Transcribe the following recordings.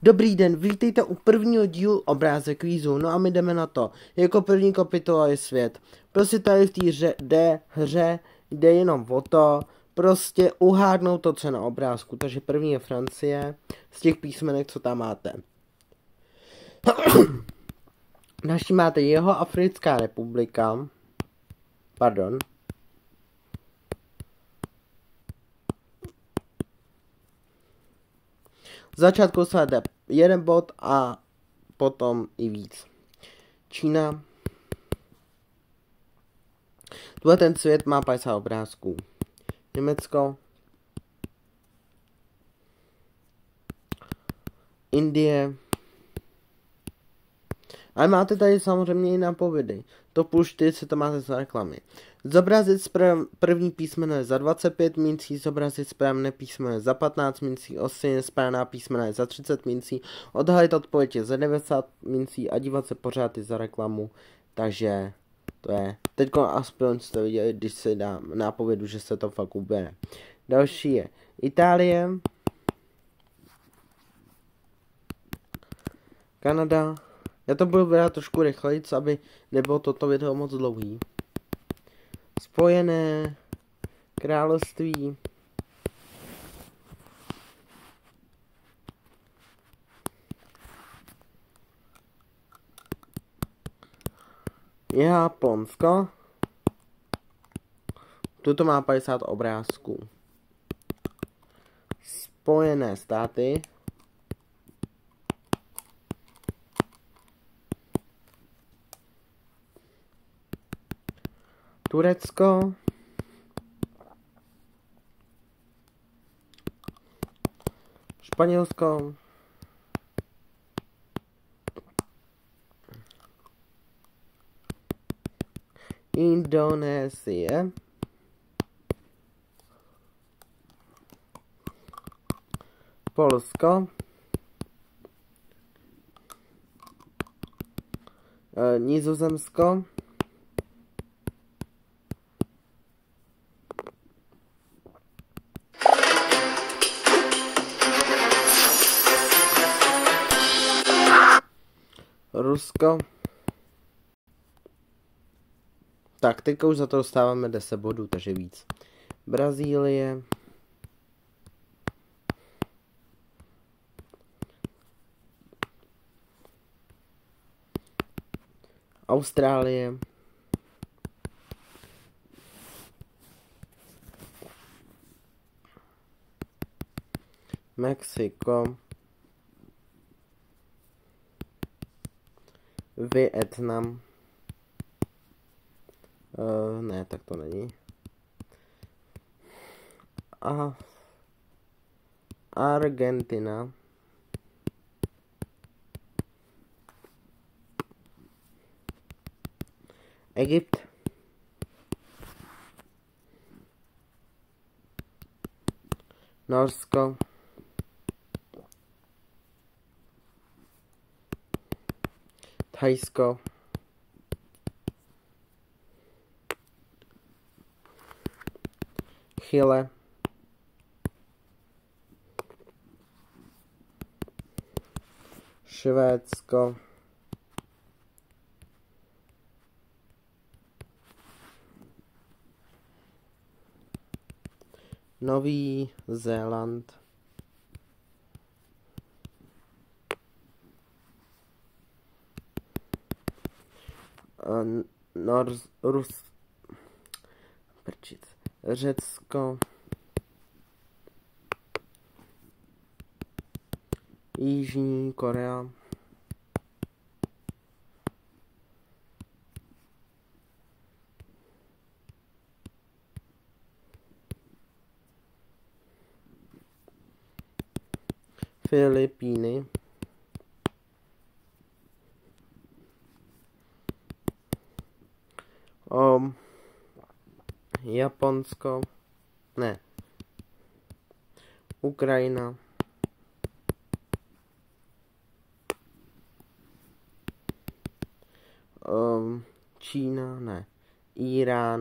Dobrý den, vítejte u prvního dílu obrázek kvízu, no a my jdeme na to. Jako první kapitola je svět. Prostě tady v té hře jde jenom o to, prostě uhádnout to, co je na obrázku. Takže první je Francie, z těch písmenek, co tam máte. Další máte Jihoafrická republika. Pardon. V začátku sledujete jeden bod a potom i víc. Čína. Tuhle ten svět má 50 obrázků. Německo. Indie. Ale máte tady samozřejmě i nápovědy. To plus 4 si to máte za reklamy. Zobrazit první písmeno je za 25 mincí, zobrazit správné písmeno je za 15 mincí, správná písmena je za 30 mincí, odhalit odpověď je za 90 mincí a dívat se pořád i za reklamu. Takže to je. Teďko aspoň jste viděli, když se dá nápovědu, že se to fakt ubere. Další je Itálie. Kanada. Já to budu brát trošku rychleji, aby nebylo toto video moc dlouhý. Spojené království. Japonsko. Tuto má 50 obrázků. Spojené státy. Turecko. Španělsko. Indonésie. Polsko. Nizozemsko. Rusko. Tak, teďka už za to dostáváme 10 bodů, takže víc. Brazílie. Austrálie. Mexiko. Vietnam. Ne, tak to není. A Argentina. Egypt. Norsko. Thajsko. Chile. Švédsko. Nový Zéland. Řecko. Jižní Korea. Filipíny. Japonsko. Ne. Ukrajina. Čína, ne. Irán.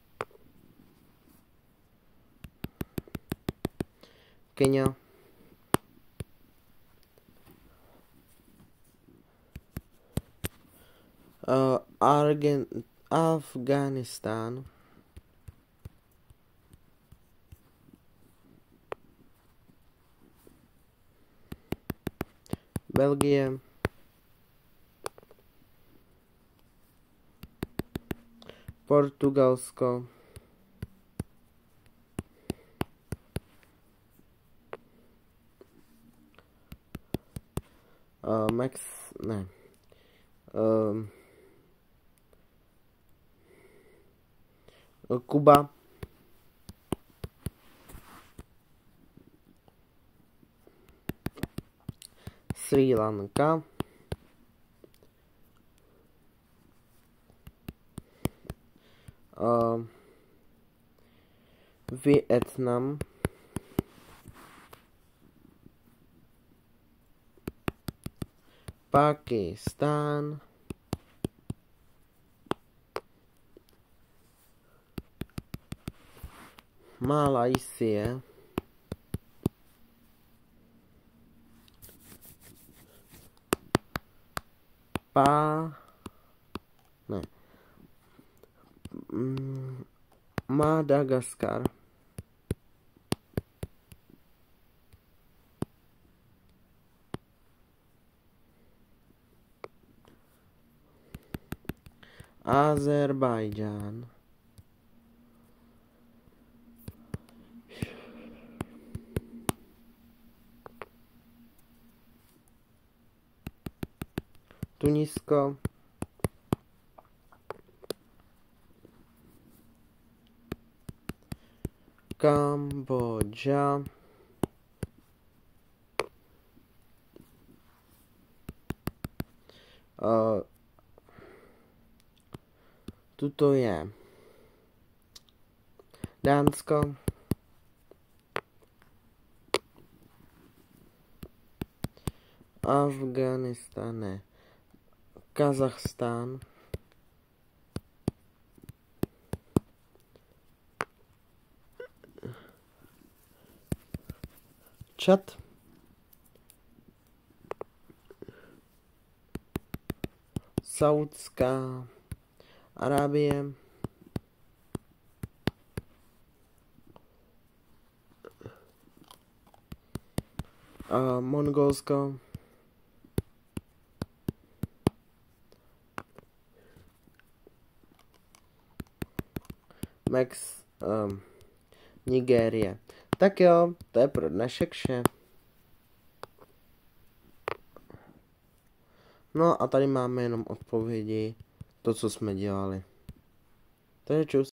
Kenia, Afghánistán, Belgie, Portugalsko, Kuba, Srí Lanka, Vietnam, Pakistán, Malajsie, Madagaskar, Azerbajdžán, Tunisko, Kambodža, tuto je Dánsko, Afghánistán, ne, Kazachstán, Čad, Saudská Arábie, Mongolsko, Nigérie. Tak jo, to je pro dnešek vše. No a tady máme jenom odpovědi, to, co jsme dělali. Takže čus.